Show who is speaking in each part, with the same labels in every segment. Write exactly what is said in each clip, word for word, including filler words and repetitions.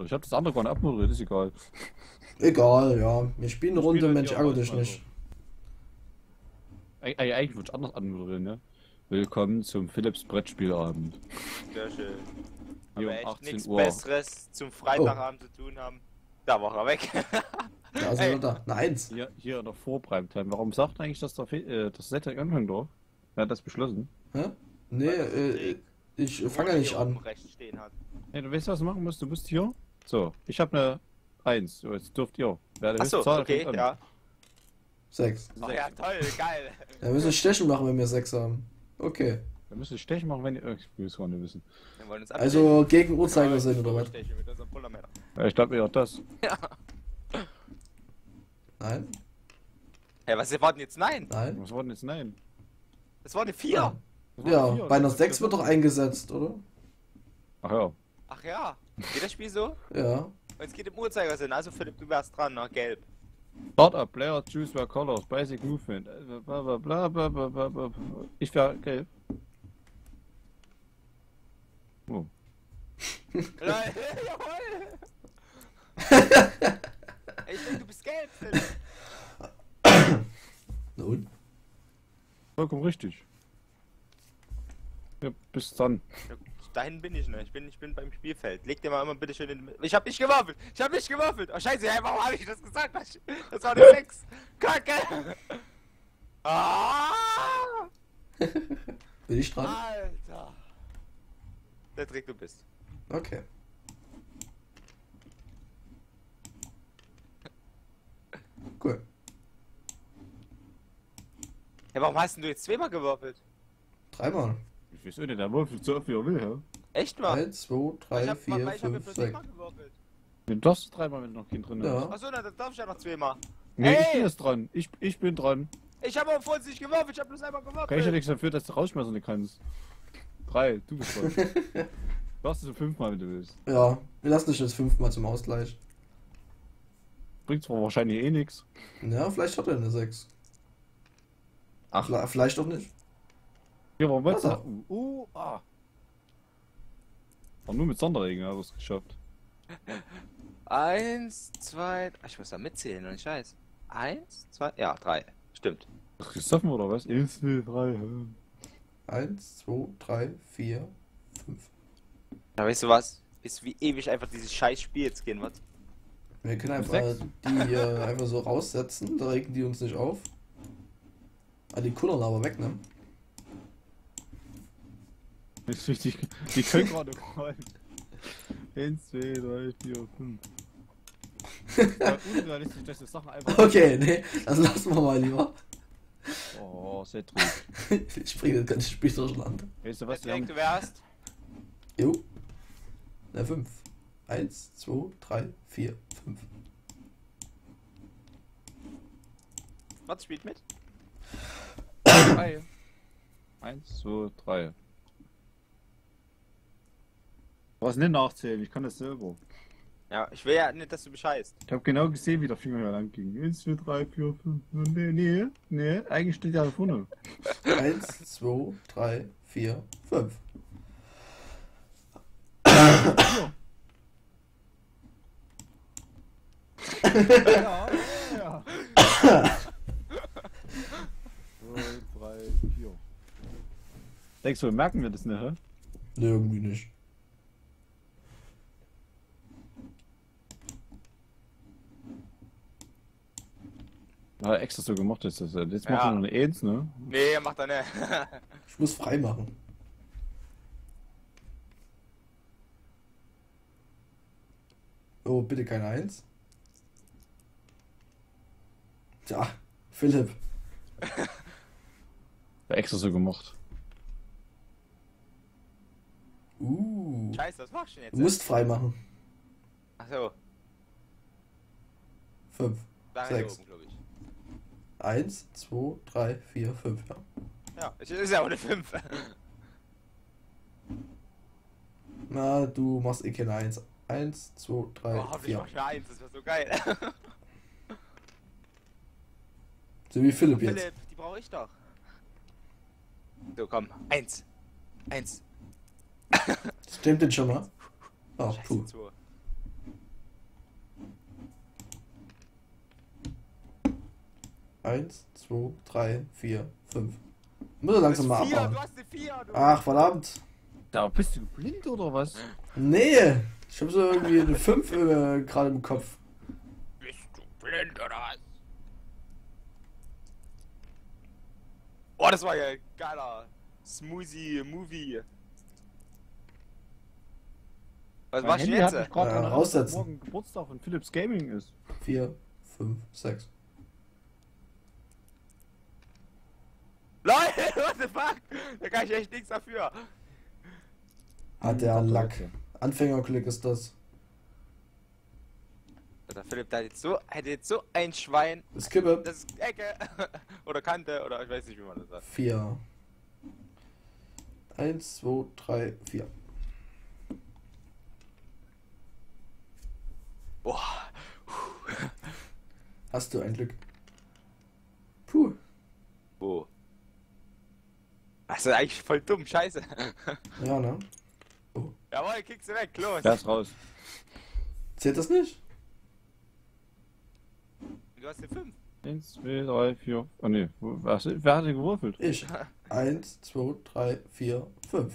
Speaker 1: Ich hab das andere gar nicht abmoderiert, ist egal.
Speaker 2: Egal, ja. Wir spielen eine
Speaker 1: Ich
Speaker 2: Runde,
Speaker 1: spiele
Speaker 2: Mensch,
Speaker 1: hier
Speaker 2: ärgere
Speaker 1: was,
Speaker 2: dich
Speaker 1: also.
Speaker 2: nicht.
Speaker 1: Eig eigentlich würde ich anders anmoderieren, ne? Willkommen zum Philips Brettspielabend.
Speaker 3: Sehr schön.
Speaker 1: Hier
Speaker 3: Aber
Speaker 1: um
Speaker 3: echt
Speaker 1: achtzehn
Speaker 3: nichts
Speaker 1: Uhr.
Speaker 3: Besseres zum Freitagabend zu tun haben. Da war er weg.
Speaker 2: Da sind
Speaker 3: Ey.
Speaker 2: wir da. Eine Eins.
Speaker 1: Hier, hier in der Vorprimetime. Warum sagt eigentlich, dass der Fe äh, das Setting anfangen darf? Wer hat das beschlossen?
Speaker 2: Hä? Nee,
Speaker 3: Weil das
Speaker 2: äh,
Speaker 3: die
Speaker 2: ich fange ja nicht
Speaker 3: hier oben
Speaker 2: an.
Speaker 3: rechts stehen hat.
Speaker 1: Hey, du weißt, was du machen musst? Du musst hier. So, ich habe eine eins. So, jetzt dürft ihr. Wer die
Speaker 3: Achso,
Speaker 1: höchste Zahl
Speaker 3: okay,
Speaker 1: fängt an.
Speaker 3: ja.
Speaker 2: Sechs.
Speaker 3: So, ja, toll, geil.
Speaker 2: Ja, wir müssen Stechen machen, wenn wir sechs haben. Okay.
Speaker 1: Wir müssen Stechen machen, wenn ihr. äh, Ich will es gar nicht wissen.
Speaker 3: Wir wollen uns
Speaker 2: Also gegen
Speaker 3: abstechen.
Speaker 2: Uhrzeigersinn
Speaker 3: Ja,
Speaker 2: oder was?
Speaker 3: abstechen mit unserem Pullermänner.
Speaker 1: Ja, ich glaube eher das.
Speaker 3: Ja.
Speaker 2: Nein?
Speaker 3: Hey, was war denn jetzt? Nein,
Speaker 2: Nein?
Speaker 1: Was war denn jetzt nein?
Speaker 3: das war eine vier.
Speaker 2: Ja.
Speaker 1: Das war
Speaker 2: Ja,
Speaker 1: eine vier,
Speaker 2: bei einer
Speaker 1: oder?
Speaker 2: sechs wird doch eingesetzt, oder?
Speaker 1: Ach ja.
Speaker 3: Ach ja, geht das Spiel so?
Speaker 2: Ja.
Speaker 3: Und es geht im Uhrzeigersinn, also Philipp, du wärst dran, nach gelb.
Speaker 1: Startup, Player, choose their colors, basic movement. äh, Bla bla bla bla bla bla bla. Ich wäre gelb. Oh.
Speaker 3: Jawohl! Ey, ich denke, du bist gelb, Philipp.
Speaker 2: Na und?
Speaker 1: Vollkommen richtig. Ja, bis dann.
Speaker 3: Ja, dahin bin ich nicht. Ich bin, ich bin beim Spielfeld. Leg dir mal immer bitte schön in den... Ich hab nicht gewürfelt! Ich hab nicht gewürfelt! Oh scheiße, hey, warum hab ich das gesagt? Das war eine sechs! Kacke! Ah!
Speaker 2: Bin ich dran?
Speaker 3: Alter! Der Trick, du bist.
Speaker 2: Okay. Cool.
Speaker 3: Ja, warum hast denn du jetzt zweimal gewürfelt?
Speaker 2: Dreimal.
Speaker 1: Ich weiß nicht, der würfelt so oft wie er will, ja?
Speaker 3: Echt mal?
Speaker 2: Eins, zwei, drei,
Speaker 3: ich hab,
Speaker 2: vier,
Speaker 3: ich hab ja
Speaker 2: fünf,
Speaker 3: bloß
Speaker 2: sechs.
Speaker 3: einmal gewürfelt.
Speaker 1: Du darfst dreimal, wenn noch Kind drin
Speaker 2: Ja.
Speaker 1: ist.
Speaker 3: Achso, na, dann darf ich ja noch zweimal.
Speaker 1: Nee, ich
Speaker 3: Ey!
Speaker 1: bin jetzt dran. Ich, ich bin dran.
Speaker 3: Ich hab aber vorhin nicht gewürfelt, ich hab bloß einmal
Speaker 1: Kann ich ja
Speaker 3: gewürfelt.
Speaker 1: nichts dafür, dass du rausschmeißen kannst. Drei, du bist dran. Du darfst es so fünfmal, wenn du willst.
Speaker 2: Ja, wir lassen dich jetzt fünfmal zum Ausgleich.
Speaker 1: Bringt zwar wahrscheinlich eh nichts.
Speaker 2: Ja, vielleicht hat er eine sechs.
Speaker 1: Ach.
Speaker 2: Vla- Vielleicht auch nicht.
Speaker 1: Hier war was?
Speaker 2: Wasser.
Speaker 1: Uh, uh, ah. Aber nur mit Sonderregeln hat er es geschafft.
Speaker 3: Eins, zwei, ach, ich muss da mitzählen, und Scheiß. Eins, zwei, ja, drei. Stimmt.
Speaker 1: Ach, gesoffen oder was? Eins, zwei, drei. hä?
Speaker 2: Eins, zwei, drei, vier, fünf.
Speaker 3: Ja, weißt du was? Ist wie ewig einfach dieses scheiß Spiel jetzt gehen wird.
Speaker 2: Wir können einfach
Speaker 1: Sechs.
Speaker 2: die äh, einfach so raussetzen, da regen die uns nicht auf. Ah, die kullern aber weg, ne?
Speaker 1: Das ist wichtig. Die können gerade rollen. Eins, zwei, drei, vier, fünf. Weil unrealistisch, dass die Sachen einfach.
Speaker 2: Okay, nee, das lassen wir mal lieber.
Speaker 1: Oh, Cedric.
Speaker 2: Ich bringe das ganze Spiel durcheinander.
Speaker 1: Weißt du was?
Speaker 3: Was
Speaker 1: Wir haben,
Speaker 3: du wärst?
Speaker 2: Jo. Na, fünf. Eins, zwei, drei, vier, fünf.
Speaker 3: Was spielt mit?
Speaker 1: drei. Eins, zwei, drei. Was nicht nachzählen, ich kann das selber.
Speaker 3: Ja, ich will ja nicht, dass du bescheißt.
Speaker 1: Ich habe genau gesehen, wie der Finger hier lang ging. Eins, zwei, drei, vier, fünf. Nee, nee, nee, eigentlich steht ja da vorne.
Speaker 2: Eins, zwei, drei, vier, fünf.
Speaker 1: Ja, ja. zwei, drei, vier. Denkst du, merken wir das nicht, hä?
Speaker 2: Nee, irgendwie nicht.
Speaker 1: Hat er extra so gemacht, ist das. Jetzt macht
Speaker 3: Ja.
Speaker 1: er noch eine Eins, ne?
Speaker 3: Nee, macht er nicht.
Speaker 2: Ich muss frei machen. Oh, bitte keine Eins. Tja, Philipp.
Speaker 1: Hat extra so gemacht.
Speaker 2: Uh.
Speaker 3: Scheiße, was machst du denn jetzt?
Speaker 2: Du musst frei machen.
Speaker 3: Achso,
Speaker 2: Fünf.
Speaker 3: da
Speaker 2: Sechs.
Speaker 3: oben, glaube ich.
Speaker 2: Eins, zwei, drei, vier, fünf. Ja.
Speaker 3: Ja, es ist ja auch eine fünf.
Speaker 2: Na, du machst eh keine Eins. Eins, zwei, drei,
Speaker 3: Oh, ich
Speaker 2: vier.
Speaker 3: mach eine eins, das wäre so geil.
Speaker 2: So wie Philipp jetzt.
Speaker 3: Philipp, die brauche ich doch. So, komm. Eins. Eins.
Speaker 2: Stimmt denn schon mal? Ach,
Speaker 3: Scheiße,
Speaker 2: puh.
Speaker 3: zwei.
Speaker 2: Eins, zwei, drei, vier, fünf. Muss er langsam mal
Speaker 3: Das ist vier,
Speaker 2: abbauen.
Speaker 3: du hast eine vier, du.
Speaker 2: Ach, verdammt.
Speaker 1: Da bist du blind oder was?
Speaker 2: Nee, ich hab so irgendwie eine fünf äh, gerade im Kopf.
Speaker 3: Bist du blind oder was? Oh, das war ja ein geiler Smoothie-Movie. Was
Speaker 1: Mein
Speaker 3: machst du
Speaker 1: Handy hat
Speaker 3: jetzt?
Speaker 1: mich gerade
Speaker 2: Ja,
Speaker 1: daran erinnert, dass
Speaker 2: raussetzen.
Speaker 1: morgen Geburtstag von Philips Gaming ist.
Speaker 2: Vier, fünf, sechs.
Speaker 3: Leute, what the fuck? Da kann ich echt nichts dafür.
Speaker 2: Hat der Lack. Anfängerglück ist das.
Speaker 3: Der Philipp, der hat jetzt so, hat jetzt so ein Schwein.
Speaker 2: Das Kippe.
Speaker 3: Das ist Ecke. Oder Kante, oder ich weiß nicht, wie man das sagt.
Speaker 2: Vier. Eins, zwei, drei, vier.
Speaker 3: Boah.
Speaker 2: Hast du ein Glück. Puh.
Speaker 3: Oh. Das ist eigentlich voll dumm, scheiße.
Speaker 2: Ja, ne?
Speaker 3: Jawohl, kickst du weg, los.
Speaker 1: Der ist raus.
Speaker 2: Zählt das nicht?
Speaker 3: Du hast eine fünf.
Speaker 1: Eins, zwei, drei, vier. Oh ne, wer, wer hat denn gewürfelt?
Speaker 2: Ich. Eins, zwei, drei, vier, fünf.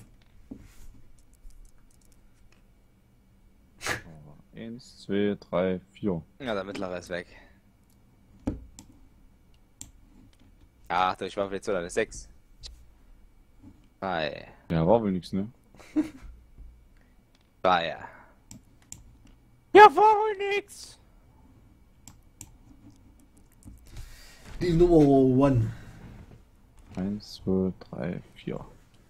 Speaker 1: Eins, zwei, drei, vier.
Speaker 3: Ja, der mittlere ist weg. Ach, du, ich war jetzt so eine sechs. Drei.
Speaker 1: Ja, war wohl nix, ne?
Speaker 3: Drei. Ja, war wohl nix.
Speaker 2: Die Nummer One.
Speaker 1: Eins, zwei, drei, vier.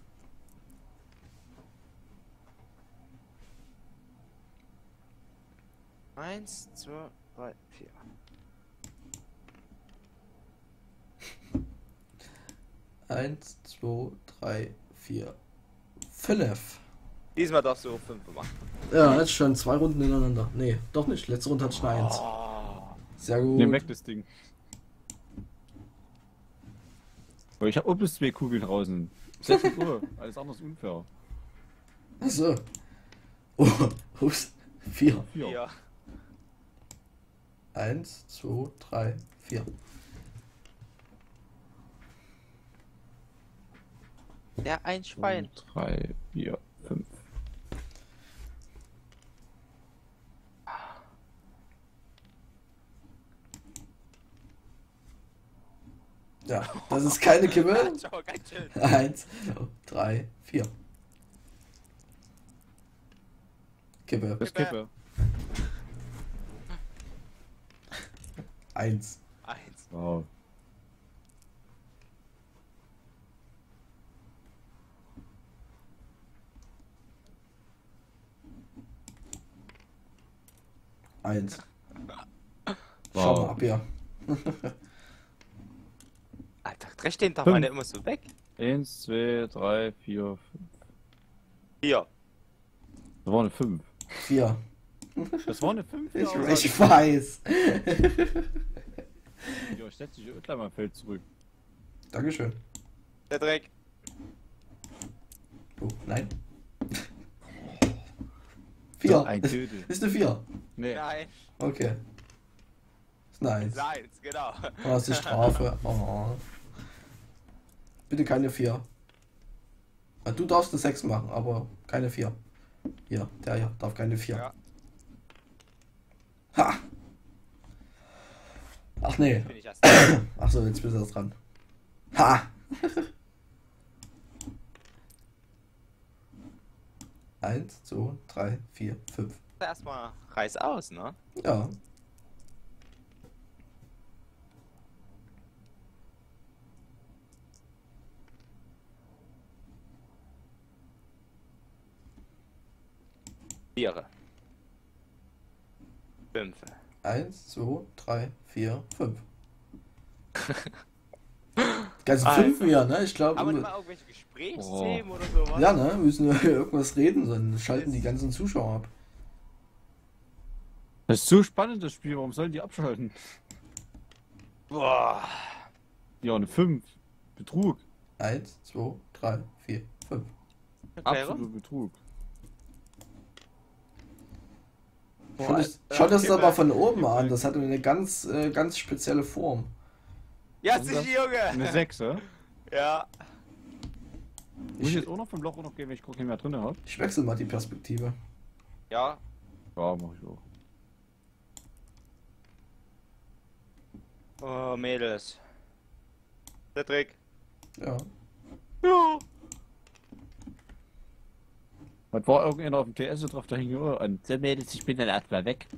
Speaker 3: Eins, zwei, drei, vier.
Speaker 2: Eins, zwei, drei, vier, fünf.
Speaker 3: Diesmal darfst du fünf machen.
Speaker 2: Ja, jetzt schon zwei Runden ineinander. Nee, doch nicht. Letzte Runde hat schon eins.
Speaker 3: Oh.
Speaker 2: Sehr gut.
Speaker 1: Nehm weg das Ding. Aber ich hab auch bis zwei Kugeln draußen. sechzehn Uhr. Alles anders unfair.
Speaker 2: Achso. Oh, ups. Vier.
Speaker 1: Vier.
Speaker 3: Vier.
Speaker 2: Eins, zwei, drei, vier.
Speaker 3: Ja, ein Schwein.
Speaker 1: Drei, vier, fünf.
Speaker 2: Ja, das ist keine Kippe.
Speaker 3: Schau, ganz schön.
Speaker 2: Eins, zwei, drei, vier. Kippe.
Speaker 1: Das Kippe.
Speaker 2: Eins.
Speaker 3: Eins.
Speaker 1: Wow.
Speaker 2: Eins.
Speaker 1: Wow.
Speaker 2: Schau mal ab hier.
Speaker 3: Alter, drei stehen doch
Speaker 1: Fünf.
Speaker 3: meine immer so weg.
Speaker 1: Eins, zwei, drei, vier, fünf.
Speaker 3: Vier.
Speaker 1: Das war eine fünf.
Speaker 2: Vier.
Speaker 1: Das war eine fünf.
Speaker 2: Ich,
Speaker 1: ja,
Speaker 2: ich weiß.
Speaker 1: Ja, setz dich gleich mal im Feld zurück.
Speaker 2: Dankeschön.
Speaker 3: Der Dreck.
Speaker 2: Oh, nein. Vier.
Speaker 1: Ein Tödel.
Speaker 2: Ist eine Vier.
Speaker 1: Nee.
Speaker 3: Nein.
Speaker 2: Okay. Ist eine Eins.
Speaker 3: Eins, genau.
Speaker 2: Oh, das ist die Strafe. Oh. Bitte keine Vier. Ja, du darfst eine Sechs machen, aber keine Vier. Hier, der hier darf keine Vier.
Speaker 3: Ja.
Speaker 2: Ha! Ach nee.
Speaker 3: Bin ich erst.
Speaker 2: Achso, jetzt bist du erst dran. Ha! Eins, zwei, drei, vier, fünf.
Speaker 3: Erstmal reiß aus, ne?
Speaker 2: Ja.
Speaker 3: Vier. Fünf.
Speaker 2: Eins, zwei, drei, vier, fünf. Ganze
Speaker 3: Alter.
Speaker 2: fünf hier, ne? Ich glaube.
Speaker 3: Haben wir mal irgendwelche Gesprächsthemen oder sowas?
Speaker 2: Ja, ne? Müssen wir irgendwas reden, sonst schalten die ganzen Zuschauer ab.
Speaker 1: Das ist so spannend, das Spiel. Warum sollen die abschalten?
Speaker 3: Boah.
Speaker 1: Ja, eine fünf. Betrug.
Speaker 2: Eins, zwei, drei, vier, fünf.
Speaker 3: Okay,
Speaker 1: Absoluter Betrug.
Speaker 2: Schau das,
Speaker 3: äh,
Speaker 2: schau das
Speaker 3: okay,
Speaker 2: aber
Speaker 3: mal.
Speaker 2: von oben an. Das hat eine ganz, äh, ganz spezielle Form.
Speaker 3: Ja,
Speaker 1: Was ist
Speaker 3: sich,
Speaker 1: das?
Speaker 3: Junge!
Speaker 1: Eine sechs, ja?
Speaker 3: Ja.
Speaker 1: Muss ich jetzt auch noch vom Loch auch noch gehen, wenn ich gucke, wer drin hat?
Speaker 2: Ich wechsle mal die Perspektive.
Speaker 3: Ja.
Speaker 1: Ja, mach ich auch.
Speaker 3: Oh, Mädels. Der Trick.
Speaker 2: Ja.
Speaker 3: Ja.
Speaker 1: Was war irgendeiner auf dem T S drauf, da hing nur an. So Mädels, ich bin dann erstmal weg.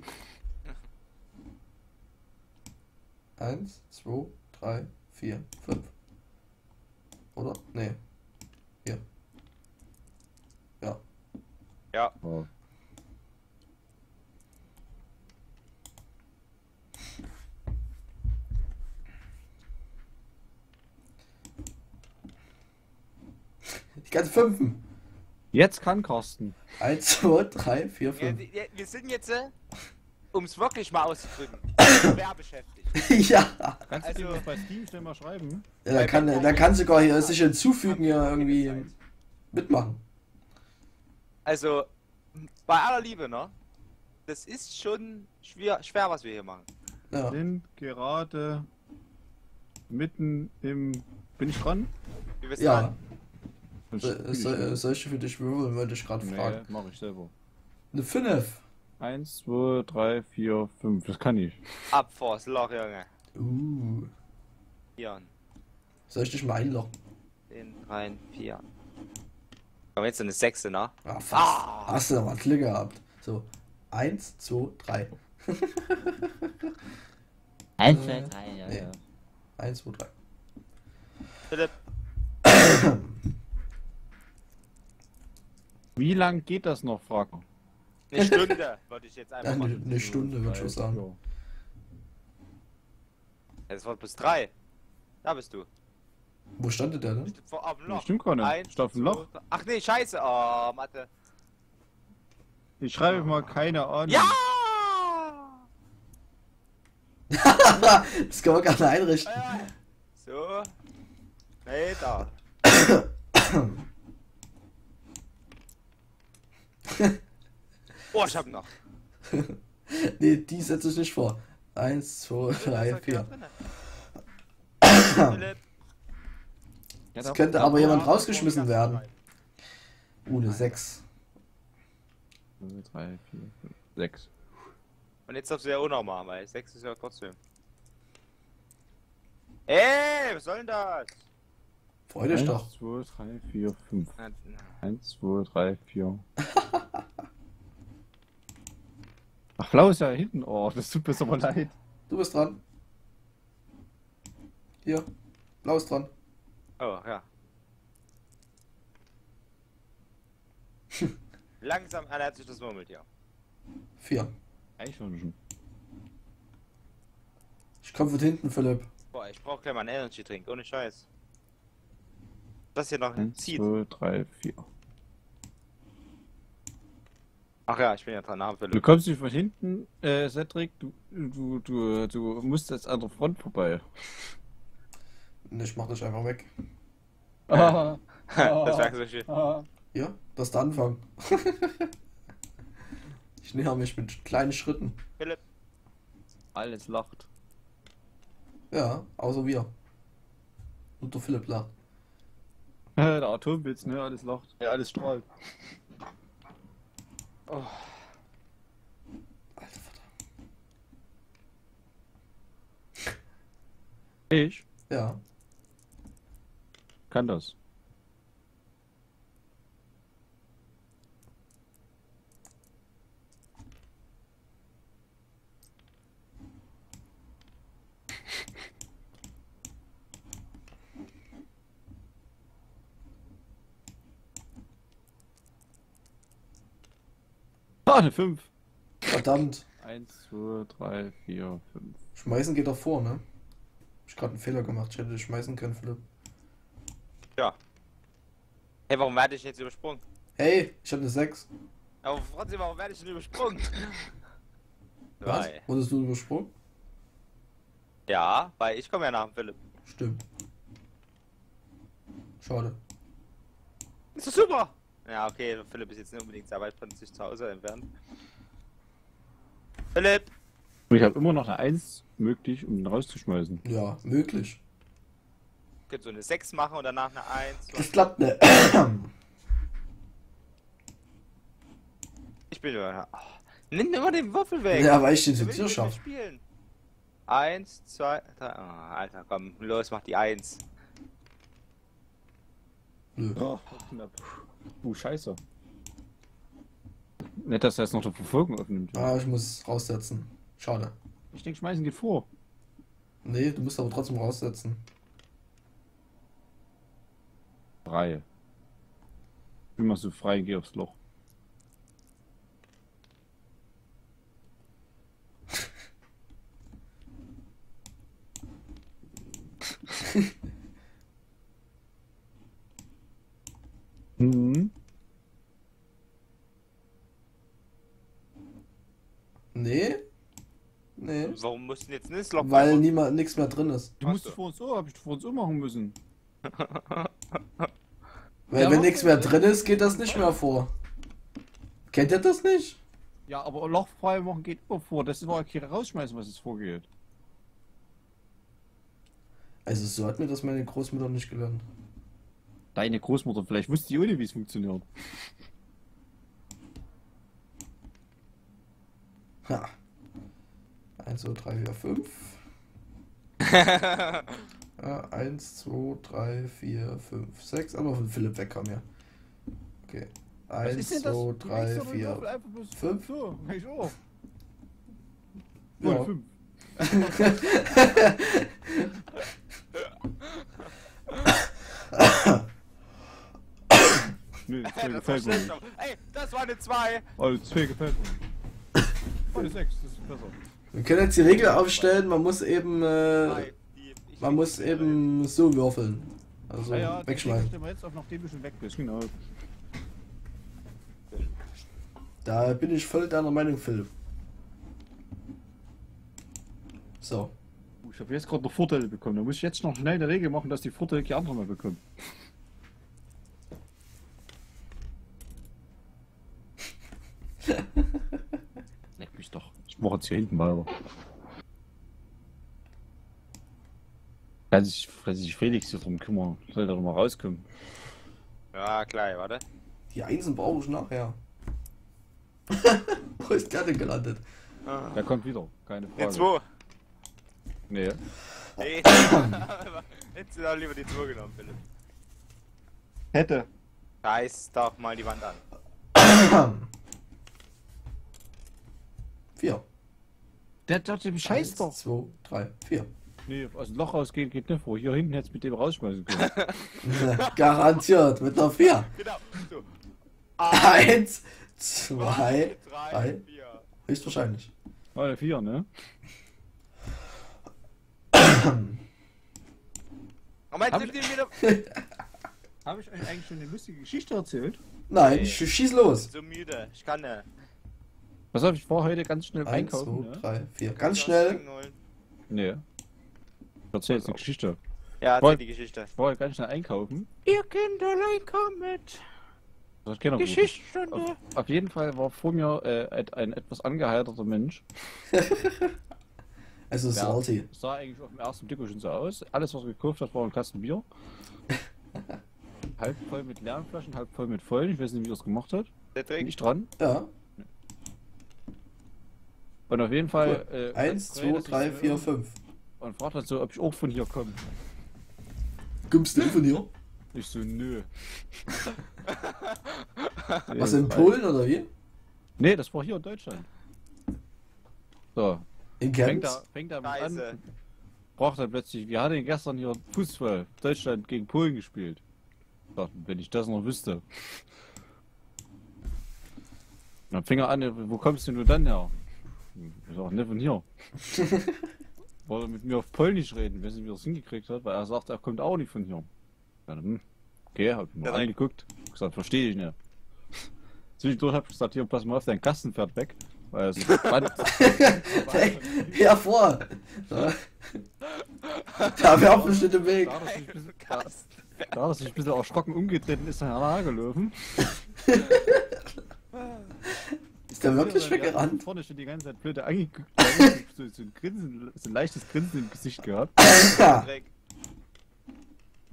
Speaker 2: Eins, zwei, drei, vier, fünf. Oder? Nee. Hier. Ja.
Speaker 3: Ja.
Speaker 1: Oh.
Speaker 2: Die ganzen Fünfen.
Speaker 1: Jetzt kann Carsten.
Speaker 2: Eins, zwei, drei, vier,
Speaker 3: Ja,
Speaker 2: fünf.
Speaker 3: die- die- wir sind jetzt, äh, um es wirklich mal auszudrücken, schwer beschäftigt.
Speaker 2: Ja.
Speaker 1: Kannst
Speaker 3: Also-
Speaker 1: du dir das bei Steam schnell mal schreiben?
Speaker 2: Ja, da kann, da kann sogar hier sich hinzufügen, hier irgendwie mitmachen.
Speaker 3: Also, bei aller Liebe, ne? Das ist schon schwer, schwer was wir hier machen.
Speaker 2: Ja.
Speaker 1: Sind gerade mitten im. Bin ich dran?
Speaker 3: Wir wissen
Speaker 2: Ja.
Speaker 3: alle.
Speaker 1: Das
Speaker 2: So- so- Soll ich für dich würfeln, wollte ich gerade
Speaker 1: Nee,
Speaker 2: fragen.
Speaker 1: mach ich selber.
Speaker 2: Eine fünf.
Speaker 1: Eins, zwei, drei, vier, fünf. Das kann ich.
Speaker 3: Ab vors Loch, Junge.
Speaker 2: Uh.
Speaker 3: Hier.
Speaker 2: Soll ich dich mal einlochen?
Speaker 3: Den, drei, vier. Komm, jetzt so eine Sechste, ne?
Speaker 2: Ah, fast.
Speaker 3: Ah.
Speaker 2: Hast du aber Glück gehabt. So. Eins, zwei, drei.
Speaker 1: Eins,
Speaker 2: zwei,
Speaker 1: drei, ja,
Speaker 2: nee. Eins, zwei, drei.
Speaker 3: Philipp,
Speaker 1: Wie lang geht das noch, frag mal.
Speaker 3: eine Stunde, würde ich jetzt einfach
Speaker 2: Ja,
Speaker 3: mal.
Speaker 2: eine, eine Stunde, würde ich schon sagen.
Speaker 1: Ja.
Speaker 3: Das war plus drei. Da bist du.
Speaker 2: Wo stand der denn?
Speaker 3: Vor am
Speaker 1: Das
Speaker 3: Loch.
Speaker 1: stimmt gar nicht.
Speaker 3: Eins,
Speaker 1: Steht auf dem
Speaker 3: zwei,
Speaker 1: Loch.
Speaker 3: drei- Ach nee, scheiße. Oh, Mathe.
Speaker 1: Ich schreibe mal keine Ahnung.
Speaker 3: Ja!
Speaker 2: Das kann man gar nicht einrichten.
Speaker 3: So. Nee, da. Oh, ich hab noch.
Speaker 2: Nee, die setze ich nicht vor. Eins, zwei, drei, vier.
Speaker 3: Philipp.
Speaker 2: Es könnte aber jemand rausgeschmissen werden. Uh, eine sechs.
Speaker 1: zwei, drei, vier, fünf, sechs.
Speaker 3: Und jetzt darfst du ja auch noch mal, weil sechs ist ja trotzdem. Ey, was soll denn das?
Speaker 2: Freu dich
Speaker 1: Eins,
Speaker 2: doch.
Speaker 1: zwei, drei, vier, fünf.
Speaker 3: Na, na.
Speaker 1: Eins, zwei, drei, vier. Ach, Blau ist ja hinten. Oh, das tut mir so mal leid.
Speaker 2: Du bist dran. Hier. Blau ist dran.
Speaker 3: Oh, ja. Langsam ernährt sich das Murmeltier.
Speaker 2: Vier.
Speaker 1: Eichhörnchen.
Speaker 2: Ich komme von hinten, Philipp.
Speaker 3: Boah, ich brauch gleich mal einen Energy Drink, ohne Scheiß. Das hier noch
Speaker 1: Eins,
Speaker 3: zieht.
Speaker 1: zwei, drei, vier.
Speaker 3: Ach ja, ich bin ja dran,
Speaker 1: Du
Speaker 3: Philipp.
Speaker 1: kommst nicht von hinten, äh, Cedric. Du, du, du, du musst jetzt an der Front vorbei.
Speaker 2: Nee, ich mach dich einfach weg.
Speaker 1: Ah,
Speaker 3: Das wäre so schön.
Speaker 1: ah.
Speaker 2: Ja, das ist der Anfang. Ich näher mich mit kleinen Schritten.
Speaker 3: Philipp,
Speaker 1: Alles lacht.
Speaker 2: Ja, außer wir. Und der Philipp lacht.
Speaker 1: Der Atomwitz, ne? Alles lacht. Ja, alles strahlt.
Speaker 3: oh,
Speaker 2: Alter Vater.
Speaker 1: Ich
Speaker 2: Ja.
Speaker 1: kann das. Ah, eine fünf.
Speaker 2: Verdammt.
Speaker 1: eins, zwei, drei, vier, fünf.
Speaker 2: Schmeißen geht doch vor, ne? Ich hab grad einen Fehler gemacht. Ich hätte dich schmeißen können, Philipp.
Speaker 3: ja. Hey, warum werde ich jetzt übersprungen?
Speaker 2: Hey, ich hab eine sechs.
Speaker 3: Aber trotzdem, warum werde ich denn übersprungen?
Speaker 2: Was?
Speaker 3: Drei.
Speaker 2: Wurdest du übersprungen?
Speaker 3: Ja, weil ich komme ja nach dem Philipp.
Speaker 2: Stimmt. Schade.
Speaker 3: Ist doch super! Ja, okay, Philipp ist jetzt nicht unbedingt sehr weit von sich zu Hause entfernt. Philipp!
Speaker 1: Und ich habe immer noch eine eins möglich, um ihn rauszuschmeißen.
Speaker 2: Ja, möglich.
Speaker 3: Könnt so eine sechs machen und danach eine eins.
Speaker 2: Das klappt nicht.
Speaker 3: Ich bin ja. Oh, nimm immer den Würfel weg.
Speaker 2: Ja, weil ich den
Speaker 3: Da
Speaker 2: zur
Speaker 3: will ich
Speaker 2: Tür
Speaker 3: nicht mehr
Speaker 2: schaffe.
Speaker 3: spielen. Eins, zwei, drei. Oh, Alter, komm, los, mach die eins.
Speaker 2: Nö.
Speaker 1: Oh, knapp. Uh, scheiße. Nicht, dass er jetzt noch die Verfolgung öffnet.
Speaker 2: Ah, ich muss raussetzen. Schade.
Speaker 1: Ich denke, schmeißen geht vor.
Speaker 2: Nee, du musst aber trotzdem raussetzen.
Speaker 1: Drei. Ich bin mal so frei, geh aufs Loch. Mhm.
Speaker 2: Nee? Nee.
Speaker 3: Warum musst du jetzt nicht das Loch
Speaker 2: Weil
Speaker 3: machen?
Speaker 2: niemand nichts mehr drin ist.
Speaker 1: Du musst es vor uns so, hab ich vor uns so machen müssen.
Speaker 2: Weil
Speaker 1: Ja,
Speaker 2: wenn
Speaker 1: mach
Speaker 2: nichts
Speaker 1: doch.
Speaker 2: mehr drin ist, geht das nicht mehr vor. Kennt ihr das nicht?
Speaker 1: Ja, aber Loch frei machen geht immer vor. Das war ja rausschmeißen, was jetzt vorgeht.
Speaker 2: Also so hat mir das meine Großmutter nicht gelernt.
Speaker 1: Deine Großmutter, vielleicht wusste die ohne, wie es funktioniert.
Speaker 2: Ha. eins, zwei, drei, vier, fünf. Ja, eins, zwei, drei, vier, fünf, sechs. Aber von Philipp weg kam ja. Okay. eins, zwei, drei, vier, fünf.
Speaker 1: So, ich auch.
Speaker 2: Ja.
Speaker 1: Ja, fünf. Nö, zwei
Speaker 3: Das war
Speaker 1: gefällt mir
Speaker 3: schlecht.
Speaker 1: nicht.
Speaker 3: aber- Ey, das war eine zwei.
Speaker 1: Oh, zwei gefällt mir. Oh, eine sechs, das ist besser.
Speaker 2: Wir können jetzt die Regel aufstellen, man muss eben, äh,
Speaker 3: Drei. Die- ich-
Speaker 2: man muss eben so würfeln. Also
Speaker 1: Ah ja,
Speaker 2: wegschmeißen.
Speaker 1: stellen wir jetzt auf, nachdem du schon weg bist. Genau.
Speaker 2: Da bin ich voll deiner Meinung, Philipp. So.
Speaker 1: Ich habe jetzt gerade noch Vorteile bekommen. Da muss ich jetzt noch schnell eine Regel machen, dass die Vorteile die anderen mal bekommen. Leck mich doch. Ich mache jetzt hier hinten weiter. Kann sich, kann sich Felix hier drum kümmern. Soll der doch mal rauskommen.
Speaker 3: Ja, klar, warte.
Speaker 2: Die Einsen brauche ich nachher. Wo ist der denn gelandet?
Speaker 3: Ah.
Speaker 1: Der kommt wieder, keine
Speaker 3: Die
Speaker 1: Frage.
Speaker 3: zwei.
Speaker 1: Nee.
Speaker 3: Nee. Hättest du doch lieber die zwei genommen, Philipp.
Speaker 1: Hätte.
Speaker 3: Reiß doch mal die Wand an.
Speaker 2: Vier.
Speaker 1: Der dachte, wie scheiß
Speaker 2: Eins,
Speaker 1: doch.
Speaker 2: zwei, drei, vier.
Speaker 1: Nee, aus dem Loch rausgehen geht nicht vor. Hier hinten hättest du mit dem rausschmeißen können.
Speaker 2: Garantiert mit einer vier.
Speaker 3: Genau. So.
Speaker 2: Eins, zwei,
Speaker 3: drei,
Speaker 2: drei.
Speaker 3: vier.
Speaker 2: Höchstwahrscheinlich.
Speaker 1: Alle vier, ne?
Speaker 3: Moment,
Speaker 1: Hab
Speaker 3: nimm
Speaker 1: ich-
Speaker 3: den wieder.
Speaker 1: Habe ich euch eigentlich schon eine lustige Geschichte erzählt?
Speaker 2: Nein,
Speaker 3: Nee.
Speaker 2: sch schieß los.
Speaker 3: So müde. Ich kann nicht.
Speaker 1: Was habe ich vor heute ganz schnell
Speaker 2: Eins,
Speaker 1: einkaufen?
Speaker 2: zwei,
Speaker 1: Ne?
Speaker 2: drei, vier.
Speaker 3: Kannst
Speaker 2: Ganz
Speaker 3: du
Speaker 2: schnell.
Speaker 3: das Ding holen?
Speaker 1: Nee. Ich erzähl jetzt eine Geschichte.
Speaker 3: Ja,
Speaker 1: Voll.
Speaker 3: erzähl die Geschichte.
Speaker 1: Ich war heute ganz schnell einkaufen.
Speaker 3: Ihr Kinderlein kommt.
Speaker 1: Das hat keiner gewusst.
Speaker 3: Geschichtsstunde.
Speaker 1: Auf, auf jeden Fall war vor mir äh, ein, ein etwas angeheiterter Mensch.
Speaker 2: Also
Speaker 1: Ja.
Speaker 2: salty.
Speaker 1: Sah eigentlich auf dem ersten Blick schon so aus. Alles, was er gekauft hat, war ein Kasten Bier. Halb voll mit leeren Flaschen, halb voll mit vollen. Ich weiß nicht, wie er es gemacht hat.
Speaker 3: Der
Speaker 1: Bin
Speaker 3: trinkt.
Speaker 1: ich dran.
Speaker 2: Ja.
Speaker 1: Und auf jeden Fall.
Speaker 2: Cool.
Speaker 1: Äh,
Speaker 2: Eins,
Speaker 1: ganz
Speaker 2: zwei,
Speaker 1: frei,
Speaker 2: drei,
Speaker 1: dass ich
Speaker 2: vier,
Speaker 1: so-
Speaker 2: fünf.
Speaker 1: Und fragt halt so, ob ich auch von hier komme.
Speaker 2: Kommst du von hier?
Speaker 1: Ich so, nö.
Speaker 2: Was in
Speaker 1: Nee,
Speaker 2: Polen oder wie?
Speaker 1: Nee, das war hier in Deutschland. So,
Speaker 2: In
Speaker 1: fängt
Speaker 2: Chemnitz?
Speaker 1: er, fängt er mit
Speaker 3: Scheiße.
Speaker 1: an. Braucht er plötzlich, wir hatten gestern hier Fußball, Deutschland gegen Polen gespielt. Ich dachte, wenn ich das noch wüsste. Und dann fing er an, wo kommst denn du dann her? Ich sag, ne, von hier. Wollte mit mir auf Polnisch reden, ich weiß nicht, wie er es hingekriegt hat, weil er sagt, er kommt auch nicht von hier. Ich dachte, hm, okay, hab ich mir
Speaker 3: Ja,
Speaker 1: angeguckt. Ich gesagt, verstehe ich nicht. Zwischendurch hab ich gesagt, hier, pass mal auf, dein Kasten fährt weg. Weil er so spannend.
Speaker 2: Hey, hervor! Da, da wäre auch bestimmt im Weg.
Speaker 1: Da, dass ich ein bisschen, da, da, dass ich ein bisschen erschrocken umgetreten ist, nachher nachgelaufen.
Speaker 2: Ist der wirklich
Speaker 1: Ja,
Speaker 2: weggerannt?
Speaker 1: Vorne schon die ganze Zeit blöde angeguckt. so, so, ein Grinsen, so ein leichtes Grinsen im Gesicht gehabt.
Speaker 2: Ja.
Speaker 3: Dreck.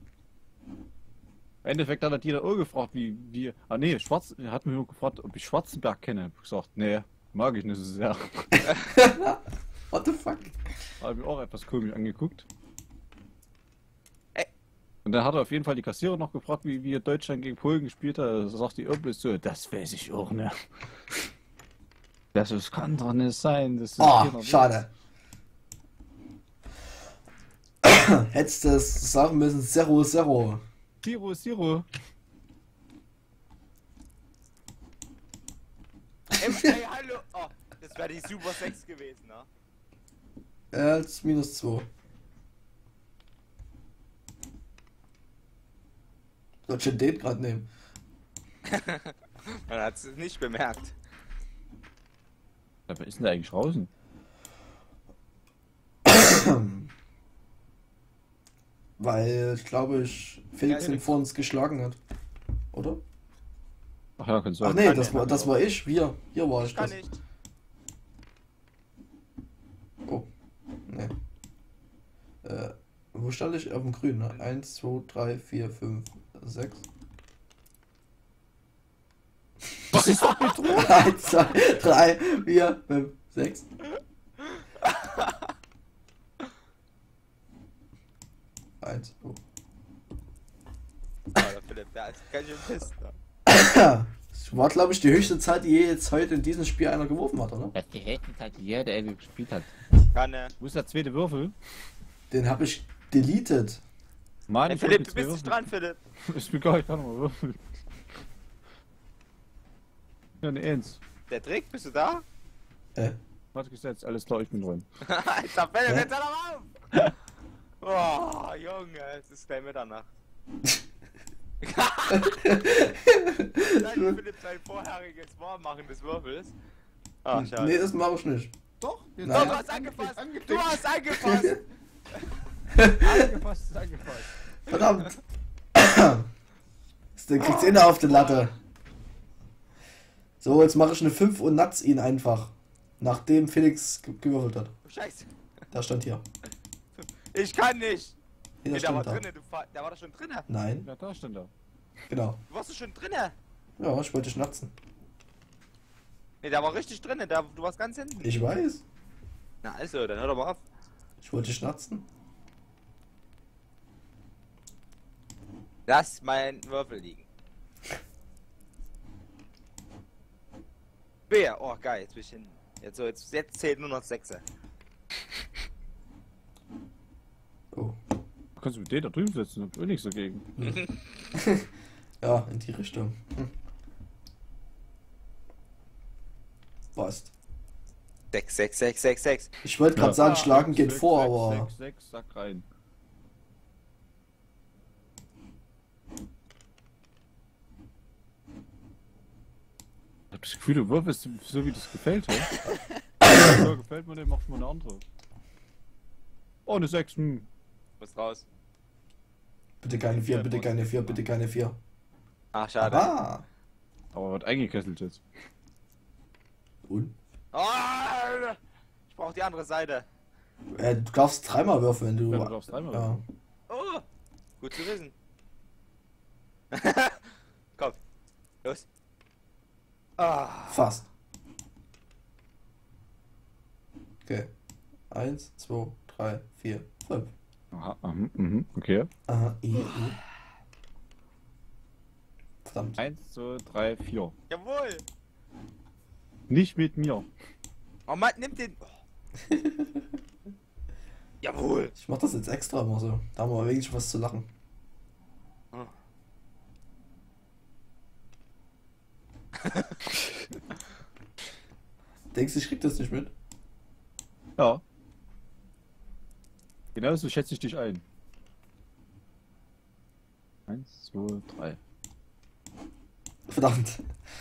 Speaker 1: Im Endeffekt hat er die dann auch gefragt, wie, wie, ah nee, Schwarz, er hat mich nur gefragt, ob ich Schwarzenberg kenne. Ich gesagt, nee, mag ich nicht so sehr.
Speaker 2: What the fuck?
Speaker 1: Habe ich auch etwas komisch angeguckt.
Speaker 3: Ey.
Speaker 1: Und dann hat er auf jeden Fall die Kassierer noch gefragt, wie, wie Deutschland gegen Polen gespielt hat. Da sagt die Irrbliss so, das weiß ich auch nicht. Das ist, kann doch nicht sein. Das ist
Speaker 2: Oh,
Speaker 1: keiner
Speaker 2: schade. Hättest du es sagen müssen, Zero, Zero.
Speaker 1: Zero, Zero.
Speaker 3: Ey, ey, hallo! Oh, das wäre die Super sechs gewesen, ne?
Speaker 2: Ja, jetzt minus zwei. Soll ich den gerade nehmen?
Speaker 3: Man hat es nicht bemerkt.
Speaker 1: Wer ist denn da eigentlich draußen?
Speaker 2: Weil ich glaube, ich Felix
Speaker 3: Ja,
Speaker 2: ihn vor uns geschlagen hat. Oder?
Speaker 1: Ach ja, kannst du
Speaker 2: Ach
Speaker 1: sagen.
Speaker 2: nee,
Speaker 3: kann
Speaker 2: das
Speaker 3: der
Speaker 2: war,
Speaker 3: dann
Speaker 2: das
Speaker 3: auch.
Speaker 2: war ich. Wir. Hier war ich
Speaker 3: Ich kann
Speaker 2: das.
Speaker 3: nicht.
Speaker 2: Oh. Nee. Äh, wo stand ich? Auf dem Grün, ne? eins, zwei, drei, vier, fünf, sechs.
Speaker 1: Das ist doch Betrug.
Speaker 2: eins, zwei, drei, vier, fünf, sechs. eins, zwei.
Speaker 3: Alter, Philipp, der ist ganz schön pisst, ne?
Speaker 2: Das war, glaube ich, die höchste Zeit, die je jetzt heute in diesem Spiel einer geworfen hat, oder?
Speaker 1: Das ist die höchste Zeit, die jeder irgendwie gespielt hat.
Speaker 3: Kann er.
Speaker 1: Wo ist der zweite Würfel?
Speaker 2: Den habe ich deleted.
Speaker 1: Mann,
Speaker 3: Ey,
Speaker 1: ich
Speaker 3: Philipp,
Speaker 1: wollte
Speaker 3: du
Speaker 1: zwei
Speaker 3: bist nicht
Speaker 1: Würfel.
Speaker 3: dran, Philipp.
Speaker 1: Ist mir gar nicht dran, aber Würfel. Ja, eine Eins.
Speaker 3: Der Trick, bist du da?
Speaker 2: Äh,
Speaker 1: Warte gesetzt, alles klar, ich bin drin.
Speaker 3: Alter, Philipp,
Speaker 2: Hä?
Speaker 3: jetzt hör doch auf! Oh, Junge, es ist gleich Mitternacht. Nein, Philipp, sein vorheriges Warmmachen des Würfels. Ah, schade.
Speaker 2: nee, das mache ich nicht.
Speaker 1: Doch, jetzt
Speaker 2: Nein.
Speaker 3: Du hast angefasst! Du hast angefasst!
Speaker 1: angefasst, ist angefasst.
Speaker 2: Verdammt! Dann kriegt's eh noch auf die Latte. So, jetzt mache ich eine fünf und natz ihn einfach. Nachdem Felix ge gewürfelt hat.
Speaker 3: Oh, Scheiße.
Speaker 2: Der stand hier.
Speaker 3: Ich kann nicht!
Speaker 2: Nee,
Speaker 3: Nee,
Speaker 2: der
Speaker 3: der war
Speaker 2: stand da.
Speaker 3: drinne, du Fa der war doch schon drinne.
Speaker 2: Nein,
Speaker 1: Ja, da stand er.
Speaker 2: genau.
Speaker 3: Du warst doch schon drinne.
Speaker 2: Ja, ich wollte schnatzen.
Speaker 3: Nee, der war richtig drinne, der, du warst ganz hinten.
Speaker 2: Ich weiß.
Speaker 3: Na also, dann hör doch mal auf.
Speaker 2: Ich wollte schnatzen.
Speaker 3: Lass meinen Würfel liegen. Wer? Oh geil, jetzt bin ich hinten. Jetzt, so, jetzt, jetzt zählt nur noch Sechse.
Speaker 2: Oh.
Speaker 1: Du kannst mit denen da drüben sitzen, hab ich nichts dagegen.
Speaker 2: Ja, in die Richtung. Hm. Passt.
Speaker 3: Sechs, sechs, sechs, sechs, sechs.
Speaker 2: Ich wollte gerade sagen, schlagen geht
Speaker 1: sechs,
Speaker 2: vor,
Speaker 1: sechs,
Speaker 2: aber.
Speaker 1: sechs, sechs, sack rein. Ich hab das Gefühl, du würfelst so, wie das gefällt hat. So gefällt mir, den macht man eine andere. Oh, eine sechs, hm.
Speaker 3: Muss raus.
Speaker 2: Bitte keine vier, bitte keine vier, bitte keine vier.
Speaker 3: Ach, schade.
Speaker 2: Ah!
Speaker 1: Aber wird eingekesselt jetzt.
Speaker 2: Und?
Speaker 3: Oh, ich brauch die andere Seite.
Speaker 2: Äh, du darfst dreimal würfeln, wenn du.
Speaker 1: Ja, du darfst dreimal
Speaker 2: ja.
Speaker 1: würfeln.
Speaker 3: Oh, gut zu wissen. Komm, los. Ah,
Speaker 2: Fast. Okay. Eins, zwei, drei, vier, fünf.
Speaker 1: Aha, mhm, mhm, okay.
Speaker 2: Aha, I, I. Verdammt.
Speaker 1: Eins, zwei, drei, vier.
Speaker 3: jawohl.
Speaker 1: Nicht mit mir.
Speaker 3: Oh Mann, nimm den. Oh. Jawohl.
Speaker 2: Ich mach das jetzt extra immer so. Da haben wir wirklich was zu lachen.
Speaker 3: Oh.
Speaker 2: Denkst du, ich krieg das nicht mit?
Speaker 1: Ja. Genau so schätze ich dich ein. Eins, zwei, drei.
Speaker 2: Verdammt.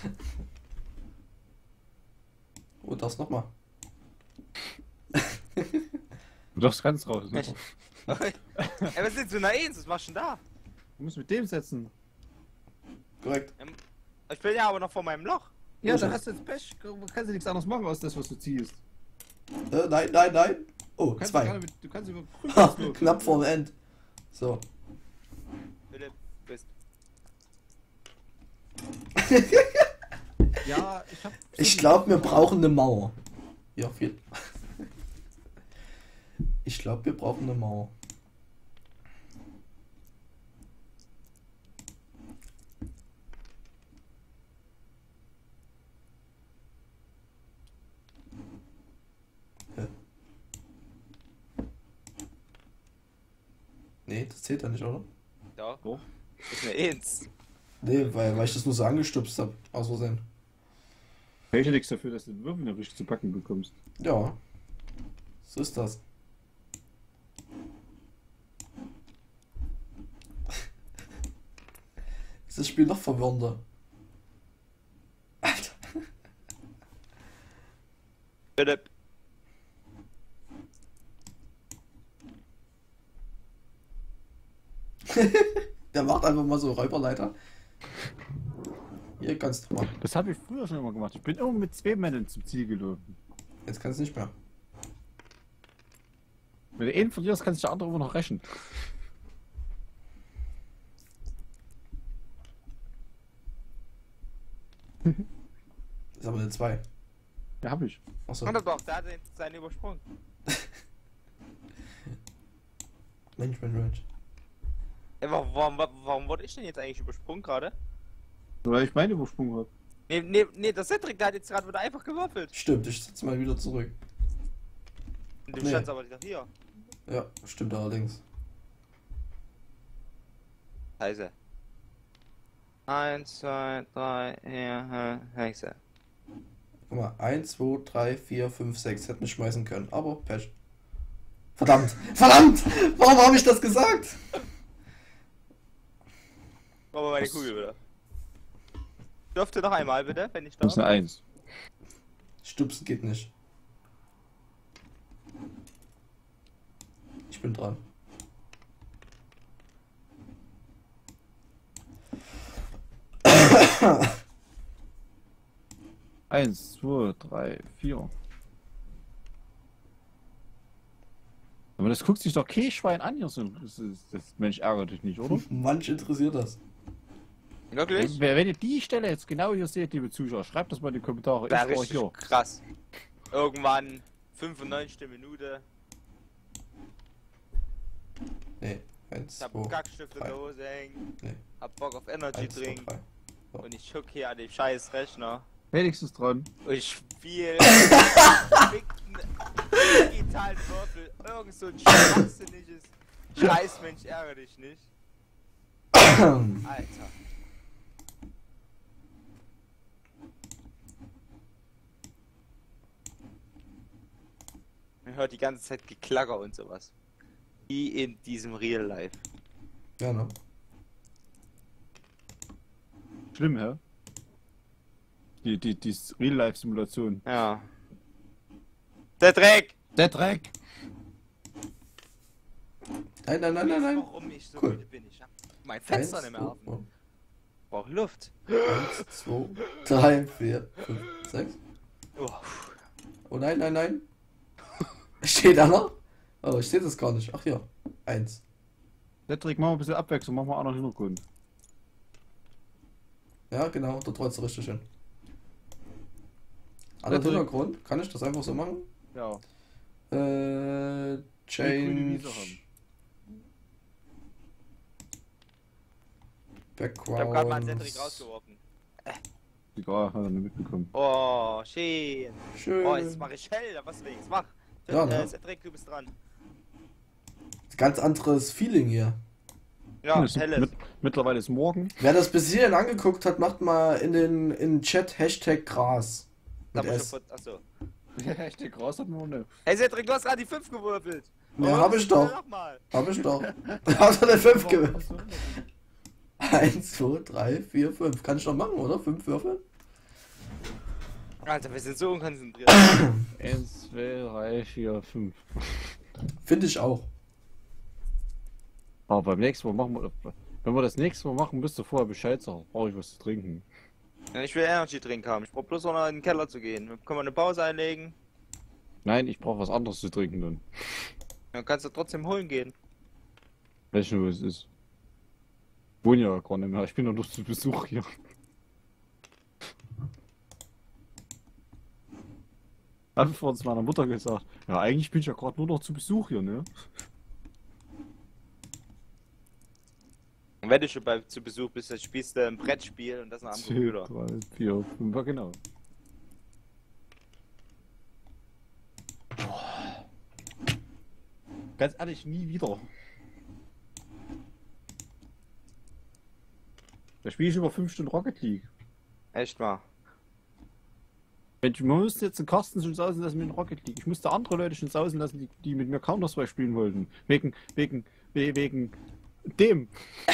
Speaker 2: Oh, das nochmal.
Speaker 1: Du darfst ganz raus. Ne?
Speaker 3: Ey, was ist denn so eine Eins? Was machst du denn da?
Speaker 1: Du musst mit dem setzen.
Speaker 2: Korrekt.
Speaker 3: Ich bin ja aber noch vor meinem Loch.
Speaker 1: Ja,
Speaker 2: Los
Speaker 1: da
Speaker 2: jetzt.
Speaker 1: hast du jetzt Pech. Du kannst ja nichts anderes machen als das, was du ziehst.
Speaker 2: Äh, nein, nein, nein. Oh,
Speaker 1: Du kannst
Speaker 2: zwei.
Speaker 1: gerne mit, du kannst über
Speaker 2: Ha, knapp vorm End. So.
Speaker 3: Philipp, bist.
Speaker 1: Ja, ich hab.
Speaker 2: Ich glaube, wir brauchen eine Mauer. Ja, viel. Ich glaube, wir brauchen eine Mauer. Hä? Nee, das zählt ja nicht, oder?
Speaker 3: Ja,
Speaker 1: Doch.
Speaker 3: ist eine Eins.
Speaker 2: Nee, weil, weil ich das nur so angestupst habe. Aus Versehen.
Speaker 1: Ich hätte nichts dafür, dass du den Würfel nicht richtig zu backen bekommst.
Speaker 2: Ja. So ist das. Ist das Spiel noch verwirrender? Alter.
Speaker 3: Philipp.
Speaker 2: Der macht einfach mal so Räuberleiter. Hier kannst du mal.
Speaker 1: Das habe ich früher schon immer gemacht. Ich bin immer mit zwei Männern zum Ziel gelaufen.
Speaker 2: Jetzt kannst du nicht mehr.
Speaker 1: Wenn du einen verlierst, kann sich der andere immer noch rächen.
Speaker 2: Das ist aber eine zwei.
Speaker 1: Ja, hab ich.
Speaker 2: Achso.
Speaker 3: Hat er doch, der hat den- seinen übersprungen.
Speaker 2: Mensch, Mensch, Mensch.
Speaker 3: Ey, warum, warum, warum wurde ich denn jetzt eigentlich übersprungen gerade?
Speaker 1: Weil ich meine Übersprung habe.
Speaker 3: Nee, nee, nee, der Cedric, der hat jetzt gerade wieder einfach gewürfelt.
Speaker 2: Stimmt, ich setze mal wieder zurück.
Speaker 3: Und du
Speaker 2: Nee.
Speaker 3: standst aber wieder hier.
Speaker 2: Ja, stimmt allerdings.
Speaker 3: Scheiße. Eins, zwei, drei, vier, Hexe.
Speaker 2: Guck mal, eins, zwei, drei, vier, fünf, sechs. Hätte mich schmeißen können, aber Pech. Verdammt! Verdammt! Warum habe ich das gesagt?
Speaker 3: Machen wir meine
Speaker 1: Was?
Speaker 3: Kugel wieder. Dürfte noch einmal bitte, wenn ich
Speaker 1: Das ist
Speaker 3: darf.
Speaker 1: eine Eins.
Speaker 2: Stupsen geht nicht. Ich bin dran.
Speaker 1: Eins, zwei, drei, vier. Aber das guckt sich doch kein Schwein an hier. So. Das, ist, das Mensch ärgert dich nicht, oder?
Speaker 2: Manch interessiert das.
Speaker 3: Wirklich?
Speaker 1: Wenn wenn ihr die Stelle jetzt genau hier seht, liebe Zuschauer, schreibt das mal in die Kommentare.
Speaker 3: Wäre
Speaker 1: Ich war
Speaker 3: richtig
Speaker 1: hier.
Speaker 3: krass. Irgendwann fünfundneunzigste Minute.
Speaker 2: Nee, eins,
Speaker 3: Ich hab
Speaker 2: zwei,
Speaker 3: Kackstift in
Speaker 2: drei.
Speaker 3: der Hose hängen.
Speaker 2: Nee.
Speaker 3: Hab Bock auf Energy
Speaker 2: eins, zwei,
Speaker 3: Drink.
Speaker 2: drei. So.
Speaker 3: Und ich guck hier an den scheiß Rechner.
Speaker 1: Wenigstens dran.
Speaker 3: Und ich spiele verfickten digitalen Würfel. Irgend so ein schwachsinniges Scheißmensch, ärgere dich nicht. Alter. Man hört die ganze Zeit Geklacker und sowas. Wie in diesem Real Life.
Speaker 2: Ja, ne?
Speaker 1: Schlimm, hä? Die, die, die Real-Life-Simulation.
Speaker 3: Ja. Der Dreck!
Speaker 1: Der Dreck!
Speaker 2: Nein, nein, nein, nein, nein.
Speaker 3: Warum ich so
Speaker 2: Cool.
Speaker 3: müde bin. Ich hab mein Fenster
Speaker 2: Eins,
Speaker 3: nicht mehr
Speaker 2: zwei,
Speaker 3: offen. Brauch Luft.
Speaker 2: eins, zwei, drei, vier, fünf, sechs.
Speaker 3: Oh.
Speaker 2: Oh nein, nein, nein. Steht da noch? Oh, ich sehe das gar nicht. Ach ja. Eins.
Speaker 1: Der Dreck, machen wir ein bisschen Abwechslung, machen wir auch noch Hintergrund.
Speaker 2: Ja, genau, da treut du richtig hin. Anderer
Speaker 1: Patrick.
Speaker 2: Hintergrund, kann ich das einfach so machen?
Speaker 1: Ja.
Speaker 2: Äh,
Speaker 1: grüne
Speaker 2: Change.
Speaker 1: Wiese haben.
Speaker 2: Background.
Speaker 3: Ich hab grad mal einen Cedric rausgeworfen.
Speaker 1: Egal, hat er nicht mitbekommen.
Speaker 3: Oh, schön.
Speaker 2: Schön.
Speaker 3: Oh, jetzt mach ich hell, was links. Mach.
Speaker 2: Ja,
Speaker 3: äh,
Speaker 2: ne?
Speaker 3: Cedric, du bist dran.
Speaker 2: Ganz anderes Feeling hier.
Speaker 3: Ja,
Speaker 1: Ist
Speaker 3: helles.
Speaker 1: mit, mittlerweile ist morgen.
Speaker 2: Wer das bis hierhin angeguckt hat, macht mal in den, in den Chat Hashtag Gras.
Speaker 3: Da
Speaker 2: Mit
Speaker 3: muss
Speaker 2: S.
Speaker 3: ich sofort- Achso.
Speaker 1: Echt, der Gras hat nur eine.
Speaker 3: Hey Cedric, du hast gerade die fünf gewürfelt.
Speaker 2: Ja, hab ich doch.
Speaker 3: Nochmal.
Speaker 2: Hab ich doch. Hast du eine fünf gewürfelt? eins, zwei, drei, vier, fünf. Kann ich noch machen, oder? fünf Würfel?
Speaker 3: Alter, wir sind so unkonzentriert.
Speaker 1: eins, zwei, drei, vier, fünf.
Speaker 2: Finde ich auch.
Speaker 1: Aber beim nächsten Mal machen wir. Wenn wir das nächste Mal machen, müsst ihr vorher Bescheid sagen. Brauche ich was zu trinken.
Speaker 3: Ja, ich will Energy Drink haben. Ich brauch bloß noch in den Keller zu gehen. Dann können wir eine Pause einlegen.
Speaker 1: Nein, ich brauche was anderes zu trinken dann.
Speaker 3: Dann kannst du trotzdem holen gehen.
Speaker 1: Weiß nicht, wo es ist. Ich wohne ja gar nicht mehr. Ich bin doch nur zu Besuch hier. Hab ich vor meiner Mutter gesagt. Ja, eigentlich bin ich ja gerade nur noch zu Besuch hier, ne?
Speaker 3: Und wenn du schon bei, zu Besuch bist, dann spielst du ein Brettspiel und das noch am Computer.
Speaker 1: drei, vier, fünf, genau. Ganz ehrlich, nie wieder. Da spiele ich über fünf Stunden Rocket League.
Speaker 3: Echt mal.
Speaker 1: Mensch, man müsste jetzt den Carsten schon sausen lassen mit dem Rocket League. Ich musste andere Leute schon sausen lassen, die, die mit mir Counter-Strike spielen wollten. Wegen, wegen, we- wegen dem.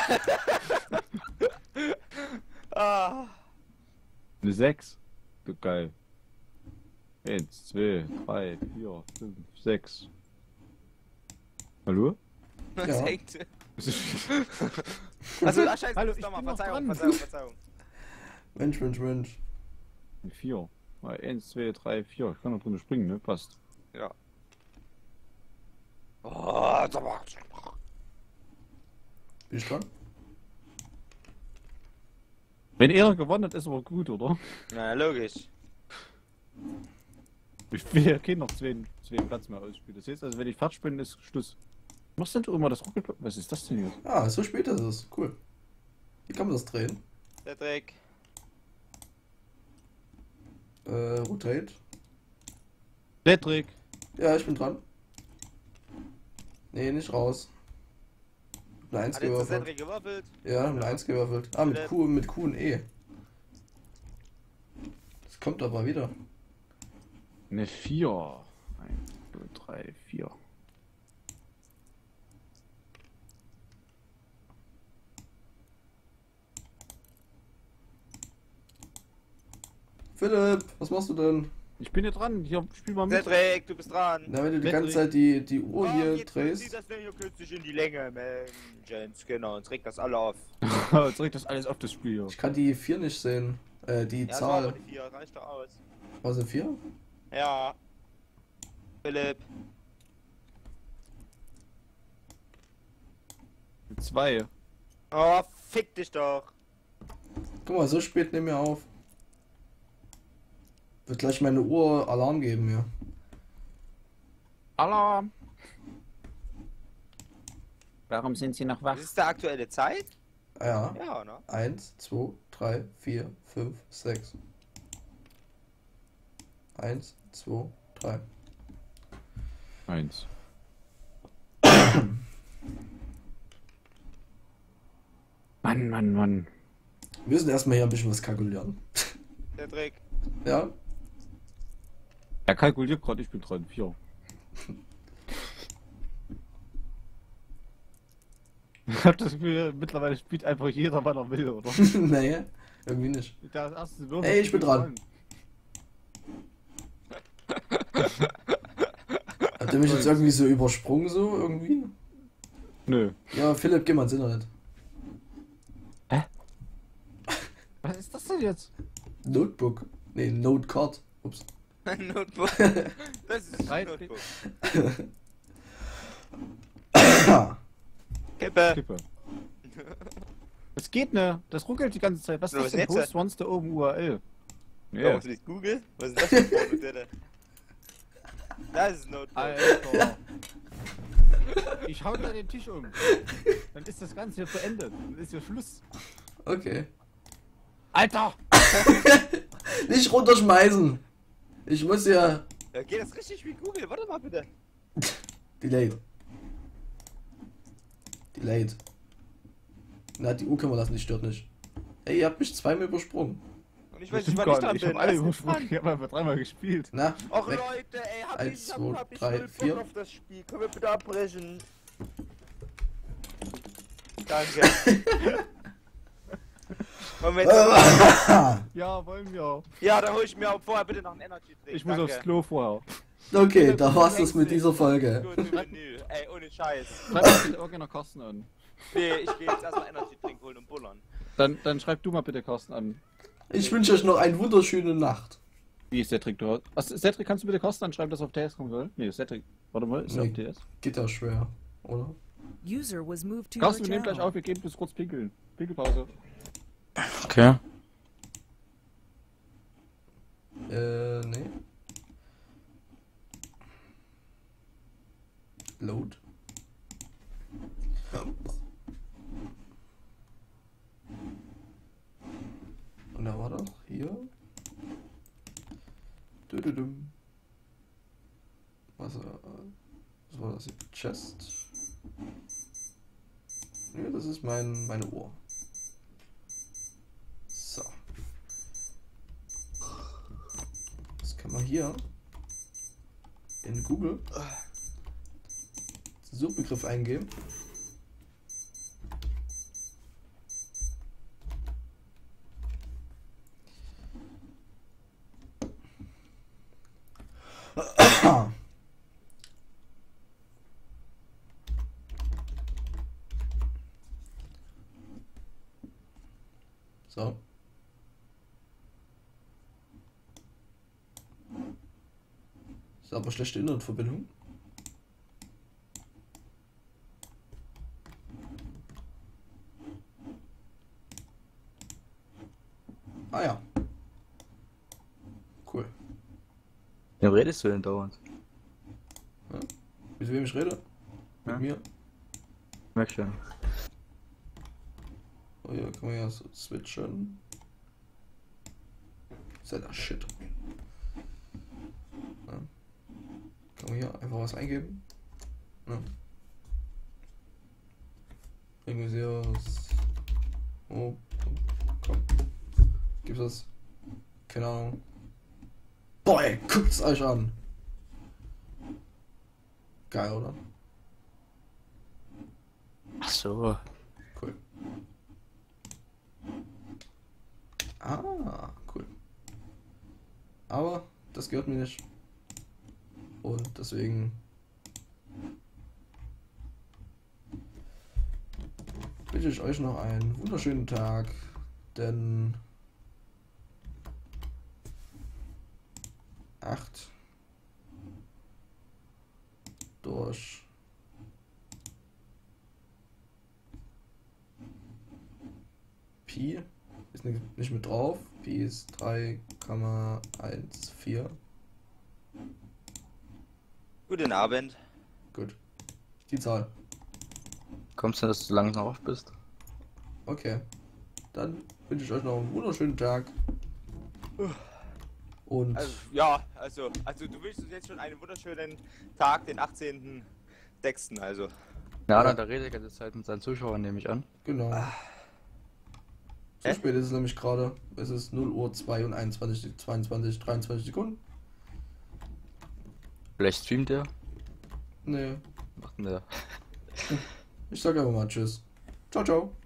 Speaker 3: Ah.
Speaker 1: Eine sechs. So geil. eins, zwei, drei, vier, fünf, sechs. Hallo?
Speaker 3: Was
Speaker 2: Ja.
Speaker 3: hängt?
Speaker 1: Was ist-
Speaker 3: Also, ach, scheiße,
Speaker 1: Hallo,
Speaker 3: du bist
Speaker 1: ich
Speaker 3: doch mal.
Speaker 1: bin noch
Speaker 3: Verzeihung,
Speaker 1: dran.
Speaker 3: Verzeihung, Verzeihung.
Speaker 2: Mensch, Mensch, Mensch.
Speaker 1: Eine vier. eins, zwei, drei, vier. Ich kann noch drin springen, ne? Passt.
Speaker 3: Ja. Oh, sag mal.
Speaker 2: Bin ich dran?
Speaker 1: Wenn er gewonnen hat, ist aber gut, oder?
Speaker 3: Na, logisch.
Speaker 1: Ich will ja keinen noch zwei, zwei Platz mehr ausspielen. Das heißt also, wenn ich fertig bin, ist Schluss. Was denn du immer das Rocket? Was ist das denn jetzt?
Speaker 2: Ah, so spät ist es. Cool. Wie kann man das drehen?
Speaker 3: Der Dreck.
Speaker 2: Äh, rotate.
Speaker 1: Patrick!
Speaker 2: Ja, ich bin dran. Nee, nicht raus. Eine eins
Speaker 3: Hat jetzt der
Speaker 2: gewürfelt.
Speaker 3: Cedric gewürfelt?
Speaker 2: Ja, eine eins gewürfelt. Ah, mit Q, mit Q und E. Das kommt aber wieder.
Speaker 1: Eine vier. eins, zwei, drei, vier.
Speaker 2: Philipp, was machst du denn?
Speaker 1: Ich bin hier dran. Hier, spiel mal mit.
Speaker 3: Cedric, du bist dran.
Speaker 2: Na, wenn du die
Speaker 1: Patrick.
Speaker 2: ganze Zeit die, die Uhr
Speaker 3: Oh,
Speaker 2: hier
Speaker 3: jetzt zieht
Speaker 2: drehst.
Speaker 3: das Ding hier künstlich in die Länge, Mensch. Genau, und trägt das alle auf.
Speaker 1: Jetzt regt das alles auf das Spiel hier.
Speaker 2: Ich kann die vier nicht sehen. Äh, die
Speaker 3: Ja, das war aber
Speaker 2: Zahl.
Speaker 3: die vier, reicht doch aus.
Speaker 2: Was sind vier?
Speaker 3: Ja. Philipp.
Speaker 1: Zwei.
Speaker 3: Oh, fick dich doch.
Speaker 2: Guck mal, so spät nehmen wir auf. Wird gleich meine Uhr Alarm geben hier.
Speaker 1: Alarm! Warum sind Sie noch wach?
Speaker 3: Das ist der aktuelle Zeit?
Speaker 2: Ja.
Speaker 3: Ja, ne?
Speaker 2: Eins, zwei, drei, vier, fünf, sechs. Eins, zwei, drei.
Speaker 1: Eins. Mann, Mann, Mann.
Speaker 2: Wir müssen erstmal hier ein bisschen was kalkulieren.
Speaker 3: Cedric.
Speaker 2: Ja?
Speaker 1: Er kalkuliert gerade, ich bin dran. Vier. Ich hab das Gefühl, mittlerweile spielt einfach jeder, wann er will, oder?
Speaker 2: Nee, irgendwie nicht.
Speaker 1: Der erste Würfel
Speaker 2: Ey, ich bin
Speaker 1: spielt
Speaker 2: dran. Habt ihr mich jetzt irgendwie so übersprungen, so irgendwie?
Speaker 1: Nö.
Speaker 2: Ja, Philipp, geh mal ins Internet.
Speaker 1: Was ist das denn jetzt?
Speaker 2: Notebook. Nee, Notecard. Ups.
Speaker 3: Notebook. Das ist
Speaker 1: Drei-
Speaker 3: ein Notebook. Kippe.
Speaker 1: Kippe. Es geht ne? Das ruckelt die ganze Zeit. Was ist
Speaker 3: Was
Speaker 1: das denn?
Speaker 3: jetzt?
Speaker 1: Post once da oben U R L.
Speaker 3: Ja.
Speaker 1: Ja.
Speaker 3: Was ist Google? Was ist das für ein Foto, bitte? Das ist ein Notebook.
Speaker 1: Alter. Ich hau da den Tisch um. Dann ist das Ganze hier beendet. Dann ist hier Schluss.
Speaker 2: Okay.
Speaker 1: Alter!
Speaker 2: Nicht runterschmeißen! Ich muss ja.
Speaker 3: Ja, geht das richtig wie Google? Warte mal bitte.
Speaker 2: Delayed. Delayed. Na, die Uhr können wir lassen, die stört nicht. Ey, ihr habt mich zweimal übersprungen.
Speaker 3: Und ich
Speaker 1: Das
Speaker 3: weiß nicht,
Speaker 1: stimmt
Speaker 3: wann ich
Speaker 1: gar
Speaker 3: dran
Speaker 1: nicht. Ich
Speaker 3: bin.
Speaker 1: hab alle
Speaker 3: Lass mich
Speaker 1: übersprungen.
Speaker 3: dran.
Speaker 1: Ich hab einfach dreimal gespielt.
Speaker 2: Na,
Speaker 3: Och
Speaker 2: weg.
Speaker 3: Leute, ey, hab
Speaker 2: Eins,
Speaker 3: ich, hab,
Speaker 2: zwei,
Speaker 3: hab ich
Speaker 2: drei,
Speaker 3: null Bock
Speaker 2: vier.
Speaker 3: auf das Spiel. Können wir bitte abbrechen? Danke. Wollen wir jetzt
Speaker 1: Ja, wollen wir.
Speaker 3: ja, dann hol ich mir auch vorher bitte noch einen Energy Drink.
Speaker 1: Ich muss
Speaker 3: Danke.
Speaker 1: aufs Klo vorher.
Speaker 2: Okay, da war's das mit dieser Folge.
Speaker 3: Gut, im Menü. Ey, ohne Scheiß.
Speaker 1: Schreib mal bitte irgendeiner Carsten an.
Speaker 3: Nee, ich geh jetzt erstmal Energy Drink holen und bullern.
Speaker 1: Dann, dann schreib du mal bitte Carsten an.
Speaker 2: Ich wünsche euch noch eine wunderschöne Nacht.
Speaker 1: Wie ist Cedric dort? Was, Cedric, kannst du bitte Carsten anschreiben, dass er auf T S kommen soll? Nee, Cedric. Warte mal, ist er
Speaker 2: Nee.
Speaker 1: auf T S?
Speaker 2: Geht ja schwer, oder?
Speaker 4: User was moved to your
Speaker 1: Carsten, wir nehmen gleich
Speaker 4: channel.
Speaker 1: auf, wir gehen bis kurz pinkeln. Pinkelpause.
Speaker 5: Okay.
Speaker 2: Äh, nee. Load. Und da war doch hier. Dödödüm. Was, äh, was war das hier? Chest. Ja, das ist mein, meine Uhr. So. Das kann man hier in Google Suchbegriff eingeben. So. Ist aber schlechte Internetverbindung. Ah ja. Cool.
Speaker 5: Wem redest du denn dauernd?
Speaker 2: Ja? Mit wem ich rede? Mit
Speaker 5: Ja.
Speaker 2: mir?
Speaker 5: Merk schon.
Speaker 2: Oh ja, kann man ja so switchen. Ist ja der Shit. Ja. Kann man hier einfach was eingeben. Ja. Irgendwie sehr. Oh, komm. Gibt's das? Keine Ahnung. Boah, ey, guckt's euch an. Geil, oder?
Speaker 5: Ach so.
Speaker 2: Cool. Ah, cool. Aber das gehört mir nicht. Und deswegen wünsche ich euch noch einen wunderschönen Tag, denn acht durch Pi ist nicht, nicht mit drauf. Pi ist drei Komma vierzehn.
Speaker 3: Guten Abend.
Speaker 2: Gut. Die Zahl.
Speaker 5: Kommst du, dass du langsam auf bist?
Speaker 2: Okay. Dann wünsche ich euch noch einen wunderschönen Tag. Und
Speaker 3: Also, ja, also, also du wünschst uns jetzt schon einen wunderschönen Tag, den achtzehnten sechsten Also.
Speaker 5: Ja,
Speaker 2: Ja.
Speaker 5: dann da redet er die ganze Zeit mit seinen Zuschauern, nehme ich an.
Speaker 2: genau. So
Speaker 3: Hä?
Speaker 2: spät ist es nämlich gerade. Es ist null Uhr zwei und einundzwanzig, zweiundzwanzig, dreiundzwanzig Sekunden.
Speaker 5: Vielleicht streamt er.
Speaker 2: Nee.
Speaker 5: Macht denn der?
Speaker 2: Ich sag einfach mal Tschüss. Ciao, ciao.